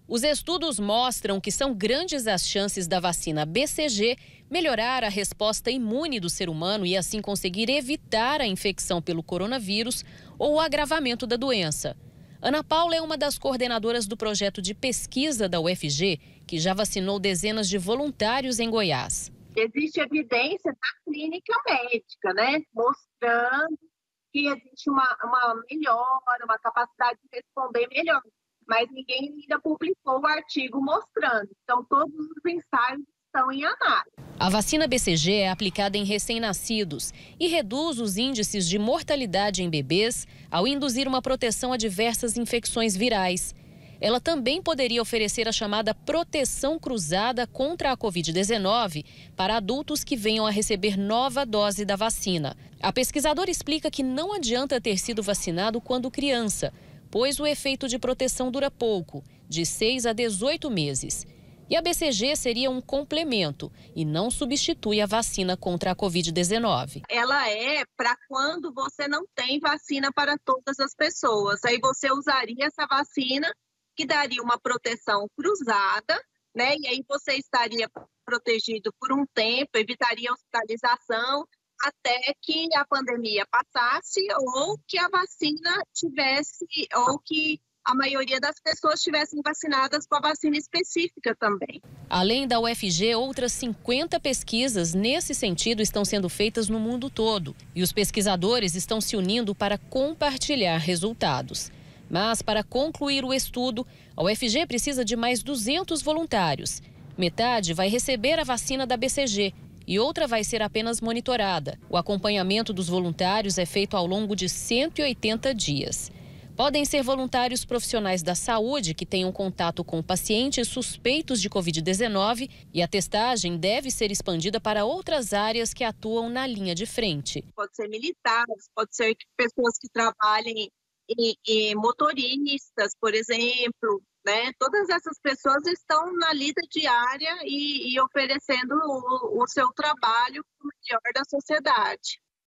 Os estudos mostram que são grandes as chances da vacina BCG melhorar a resposta imune do ser humano e assim conseguir evitar a infecção pelo coronavírus ou o agravamento da doença. Ana Paula é uma das coordenadoras do projeto de pesquisa da UFG, que já vacinou dezenas de voluntários em Goiás. Existe evidência da clínica médica, né, mostrando que existe uma melhora, uma capacidade de responder melhor. Mas ninguém ainda publicou o artigo mostrando. Então, todos os ensaios estão em análise. A vacina BCG é aplicada em recém-nascidos e reduz os índices de mortalidade em bebês ao induzir uma proteção a diversas infecções virais. Ela também poderia oferecer a chamada proteção cruzada contra a Covid-19 para adultos que venham a receber nova dose da vacina. A pesquisadora explica que não adianta ter sido vacinado quando criança, pois o efeito de proteção dura pouco, de 6 a 18 meses. E a BCG seria um complemento e não substitui a vacina contra a Covid-19. Ela é para quando você não tem vacina para todas as pessoas. Aí você usaria essa vacina que daria uma proteção cruzada, né? E aí você estaria protegido por um tempo, evitaria hospitalização até que a pandemia passasse ou que a vacina tivesse, ou que a maioria das pessoas estivessem vacinadas com a vacina específica também. Além da UFG, outras 50 pesquisas nesse sentido estão sendo feitas no mundo todo. E os pesquisadores estão se unindo para compartilhar resultados. Mas, para concluir o estudo, a UFG precisa de mais 200 voluntários. Metade vai receber a vacina da BCG e outra vai ser apenas monitorada. O acompanhamento dos voluntários é feito ao longo de 180 dias. Podem ser voluntários profissionais da saúde que tenham contato com pacientes suspeitos de Covid-19 e a testagem deve ser expandida para outras áreas que atuam na linha de frente. Pode ser militares, pode ser pessoas que trabalhem em motoristas, por exemplo, né? Todas essas pessoas estão na lida diária e oferecendo o seu trabalho para o melhor da sociedade.